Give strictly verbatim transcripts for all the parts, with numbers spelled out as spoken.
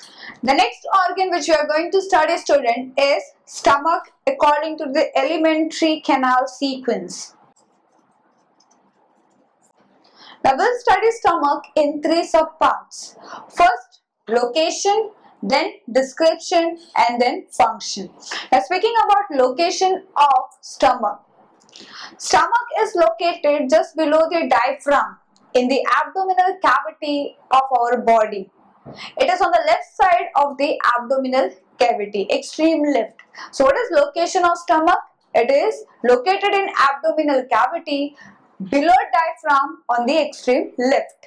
The next organ which we are going to study, student, is stomach according to the alimentary canal sequence. Now we'll study stomach in three subparts. First, location, then description, and then function. Now speaking about location of stomach. Stomach is located just below the diaphragm in the abdominal cavity of our body. It is on the left side of the abdominal cavity, extreme left. So what is location of stomach? It is located in abdominal cavity below diaphragm on the extreme left.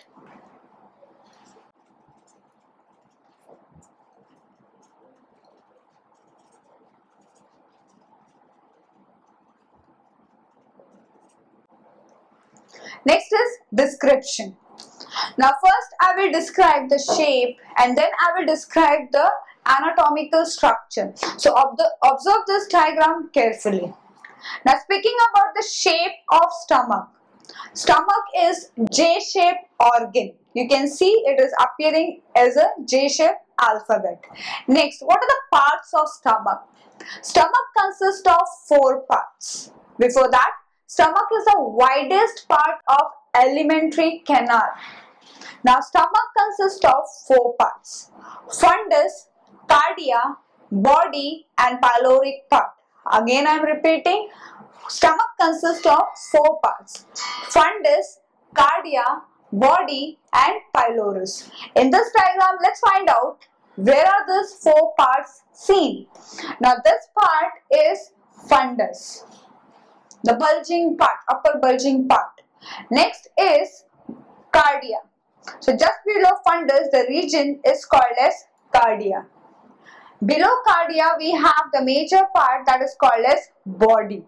Next is description. Now first I will describe the shape and then I will describe the anatomical structure. So observe this diagram carefully. Now speaking about the shape of stomach. Stomach is J-shaped organ. You can see it is appearing as a J-shaped alphabet. Next, what are the parts of stomach? Stomach consists of four parts. Before that, stomach is the widest part of alimentary canal. Now, stomach consists of four parts: fundus, cardia, body, and pyloric part. Again, I am repeating. Stomach consists of four parts: fundus, cardia, body, and pylorus. In this diagram, let's find out where are these four parts seen. Now, this part is fundus, the bulging part, upper bulging part. Next is cardia. So, just below fundus, the region is called as cardia. Below cardia, we have the major part that is called as body.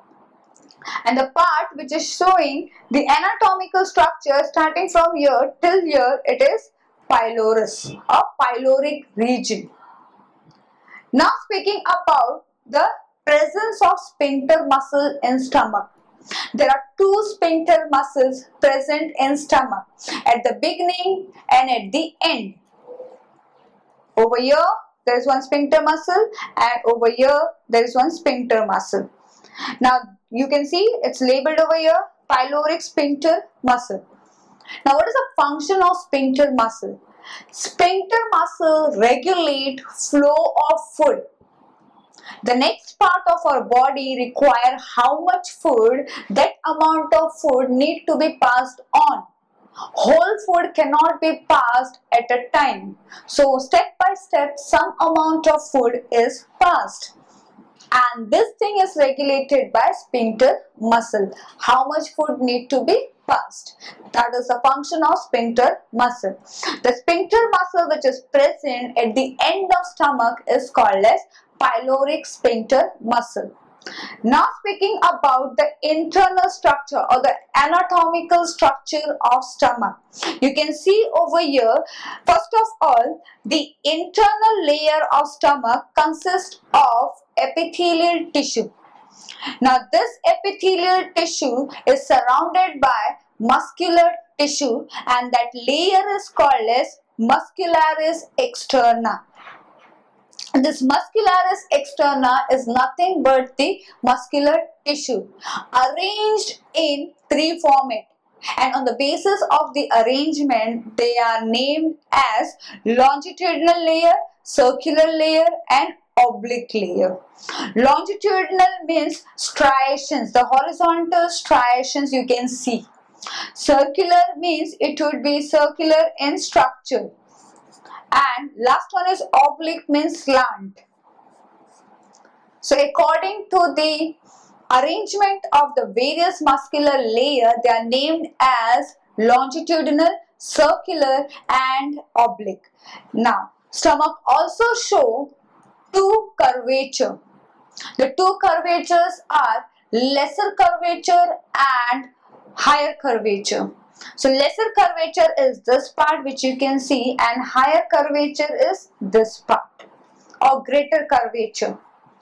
And the part which is showing the anatomical structure starting from here till here, it is pylorus or pyloric region. Now speaking about the presence of sphincter muscle in stomach. There are two sphincter muscles present in stomach at the beginning and at the end. Over here there is one sphincter muscle and over here there is one sphincter muscle. Now you can see it's labeled over here pyloric sphincter muscle. Now what is the function of sphincter muscle? Sphincter muscle regulate flow of food. The next part of our body require how much food, that amount of food need to be passed on. Whole food cannot be passed at a time. So step by step some amount of food is passed. And this thing is regulated by sphincter muscle. How much food need to be passed. That is the function of sphincter muscle. The sphincter muscle which is present at the end of stomach is called as pyloric sphincter muscle. Now speaking about the internal structure or the anatomical structure of stomach. You can see over here, first of all, the internal layer of stomach consists of epithelial tissue. Now this epithelial tissue is surrounded by muscular tissue and that layer is called as muscularis externa. This muscularis externa is nothing but the muscular tissue arranged in three format, and on the basis of the arrangement they are named as longitudinal layer, circular layer and oblique layer. Longitudinal means striations, the horizontal striations you can see. Circular means it would be circular in structure. And last one is oblique means slant. So according to the arrangement of the various muscular layer, they are named as longitudinal, circular and oblique. Now stomach also show two curvature. The two curvatures are lesser curvature and higher curvature. So lesser curvature is this part which you can see and higher curvature is this part or greater curvature.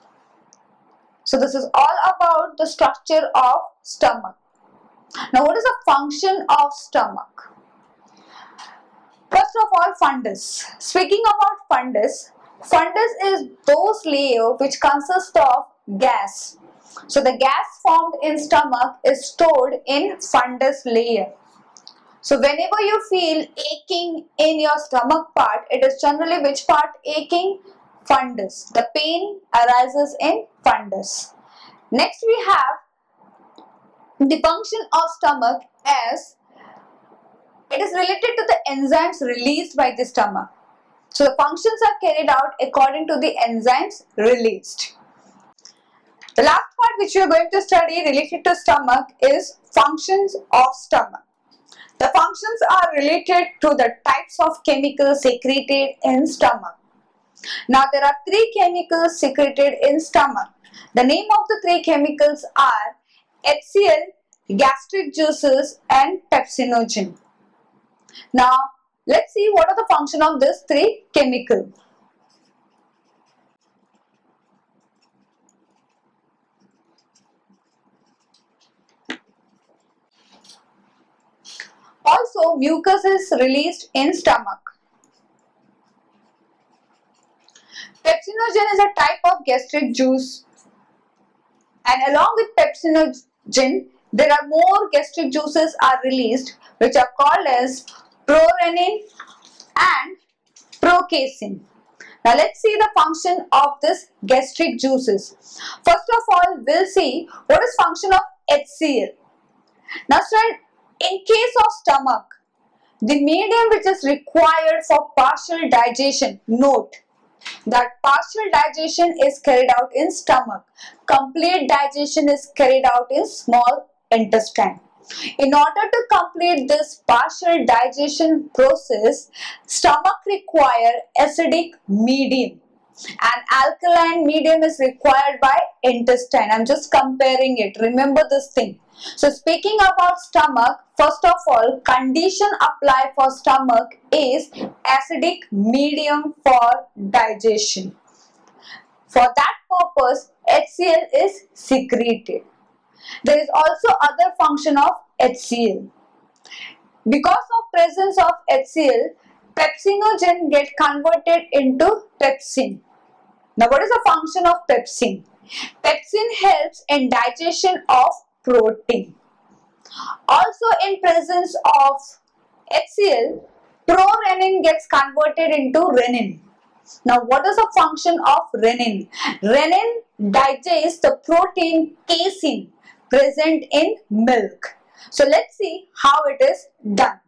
So this is all about the structure of stomach. Now what is the function of stomach? First of all, called fundus. Speaking about fundus, fundus is those layer which consist of gas. So the gas formed in stomach is stored in fundus layer. So whenever you feel aching in your stomach part, it is generally which part aching? Fundus. The pain arises in fundus. Next we have the function of stomach as it is related to the enzymes released by the stomach. So the functions are carried out according to the enzymes released. The last part which we are going to study related to stomach is functions of stomach. The functions are related to the types of chemicals secreted in stomach. Now there are three chemicals secreted in stomach. The name of the three chemicals are H C l, gastric juices and pepsinogen. Now let's see what are the function of these three chemicals. Also, mucus is released in stomach. Pepsinogen is a type of gastric juice, and along with pepsinogen, there are more gastric juices are released which are called as prorenin and procasin. Now let's see the function of this gastric juices. First of all, we'll see what is function of H C l. Now student, in case of stomach, the medium which is required for partial digestion, note that partial digestion is carried out in stomach. Complete digestion is carried out in small intestine. In order to complete this partial digestion process, stomach require acidic medium and alkaline medium is required by intestine. I'm just comparing it. Remember this thing. So speaking about stomach, first of all, condition applied for stomach is acidic medium for digestion. For that purpose, H C l is secreted. There is also other function of H C l. Because of presence of H C l, pepsinogen get converted into pepsin. Now what is the function of pepsin? Pepsin helps in digestion of protein. Also in presence of H C l, prorenin gets converted into renin. Now what is the function of renin? Renin digests the protein casein present in milk. So let's see how it is done.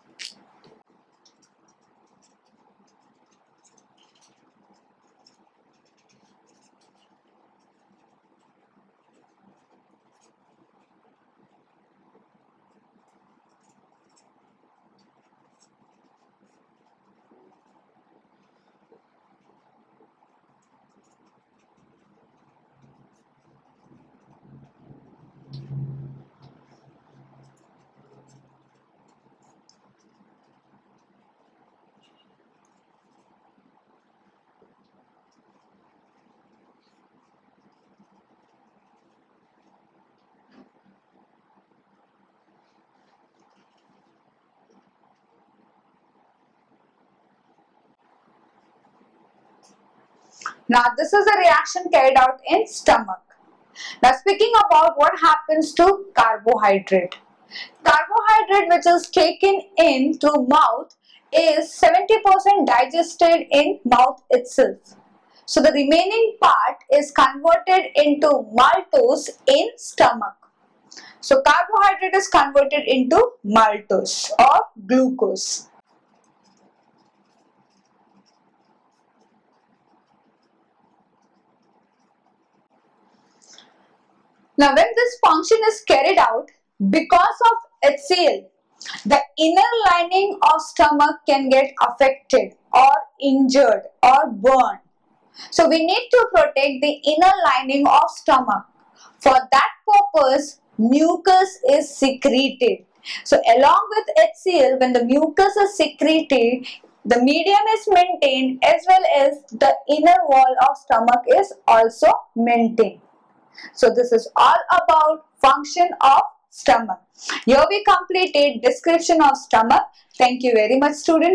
Now this is a reaction carried out in stomach. Now speaking about what happens to carbohydrate. Carbohydrate which is taken in through mouth is seventy percent digested in mouth itself. So the remaining part is converted into maltose in stomach. So carbohydrate is converted into maltose or glucose. Now when this function is carried out, because of H C l, the inner lining of stomach can get affected or injured or burned. So we need to protect the inner lining of stomach. For that purpose, mucus is secreted. So along with H C l, when the mucus is secreted, the medium is maintained as well as the inner wall of stomach is also maintained. So this is all about function of stomach. Here we completed description of stomach. Thank you very much students.